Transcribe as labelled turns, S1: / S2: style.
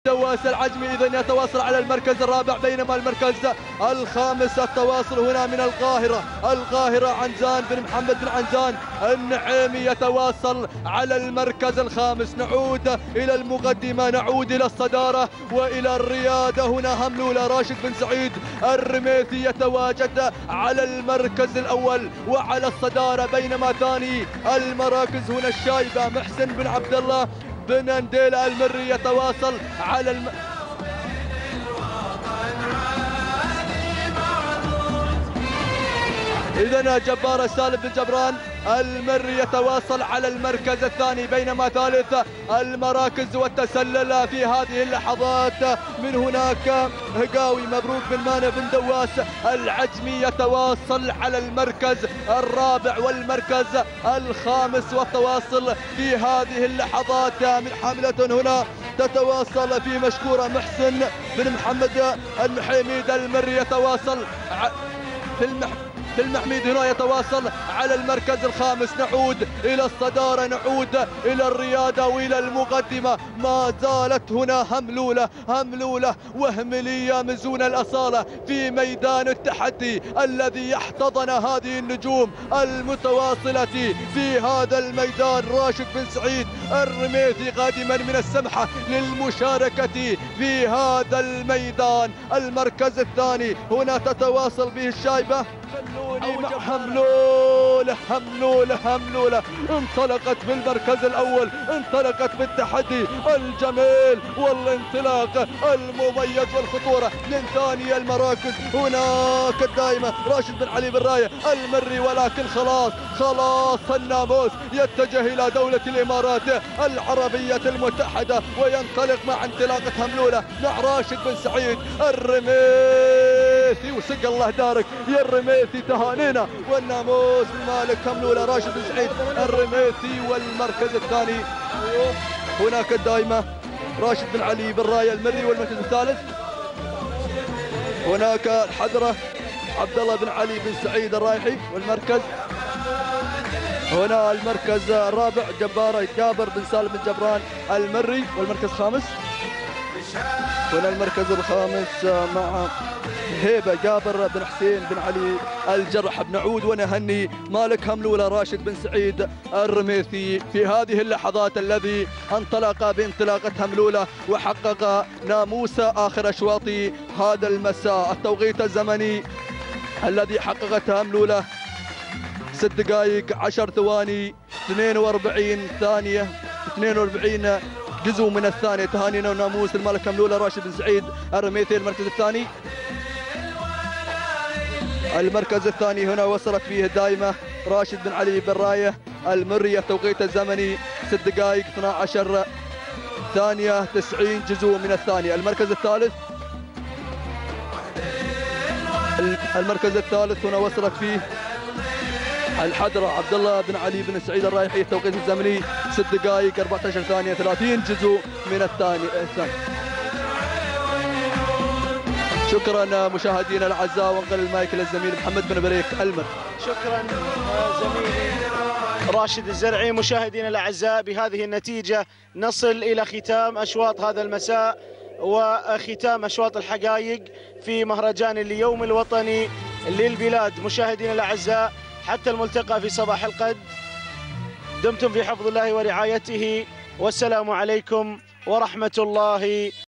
S1: دواس العجمي إذا يتواصل على المركز الرابع، بينما المركز الخامس التواصل هنا من القاهرة عنزان بن محمد بن عنزان النعيمي يتواصل على المركز الخامس. نعود إلى المقدمة، نعود إلى الصدارة وإلى الريادة. هنا هملولة راشد بن سعيد الرميثي يتواجد على المركز الأول وعلى الصدارة، بينما ثاني المراكز هنا الشايبة محسن بن عبد الله بن انديلة المري يتواصل على إذن جبار سالم بن جبران المري يتواصل على المركز الثاني، بينما ثالث المراكز والتسلل في هذه اللحظات من هناك هقاوي مبروك بن مانع بن دواس العجمي يتواصل على المركز الرابع والمركز الخامس. والتواصل في هذه اللحظات من حاملة هنا تتواصل في مشكورة محسن بن محمد المحيميد المري يتواصل في المحميد هنا يتواصل على المركز الخامس. نعود إلى الصدارة، نعود إلى الريادة وإلى المقدمة. ما زالت هنا هملولة وهملية مزون الأصالة في ميدان التحدي الذي يحتضن هذه النجوم المتواصلة في هذا الميدان. راشد بن سعيد الرميثي قادما من السمحة للمشاركة في هذا الميدان. المركز الثاني هنا تتواصل به الشايبة هملولة انطلقت بالمركز الأول، انطلقت بالتحدي الجميل والانطلاق المميز والخطورة من ثاني المراكز. هناك الدائمة راشد بن علي بن راية المري، ولكن خلاص الناموس يتجه إلى دولة الإمارات العربية المتحدة وينطلق مع انطلاقة هملولة مع راشد بن سعيد الرميثي. وسق الله دارك يا الرميثي، تهانينا والناموس المالك هملولة راشد بن سعيد الرميثي. والمركز الثاني هناك الدائمة راشد بن علي بن راية المري. والمركز الثالث هناك الحضرة عبد الله بن علي بن سعيد الرايحي. والمركز هنا المركز الرابع جابر بن سالم بن جبران المري. والمركز الخامس هنا المركز الخامس مع هيبة جابر بن حسين بن علي الجرح. بنعود ونهني مالك هملولة راشد بن سعيد الرميثي في هذه اللحظات الذي انطلق بانطلاقة هملولة وحقق ناموس آخر أشواط هذا المساء. التوقيت الزمني الذي حققته هملولة 6 دقائق 10 ثواني 42 ثانية 42 جزء من الثانية. تهانينا وناموس الملك هملولة راشد بن سعيد الرميثي. المركز الثاني هنا وصلت فيه الدائمة راشد بن علي بن راية المري. التوقيت الزمني 6 دقائق 12 ثانية 90 جزء من الثانية. المركز الثالث هنا وصلت فيه الحضرة عبد الله بن علي بن سعيد الرايحي. التوقيت الزمني 6 دقائق 14 ثانية 30 جزء من الثانية. شكرا مشاهدينا الاعزاء، وانقل المايك للزميل محمد بن بريك المر.
S2: شكرا زميلي راشد الزرعي. مشاهدينا الاعزاء، بهذه النتيجه نصل الى ختام اشواط هذا المساء وختام اشواط الحقائق في مهرجان اليوم الوطني للبلاد. مشاهدينا الاعزاء، حتى الملتقى في صباح الغد، دمتم في حفظ الله ورعايته، والسلام عليكم ورحمه الله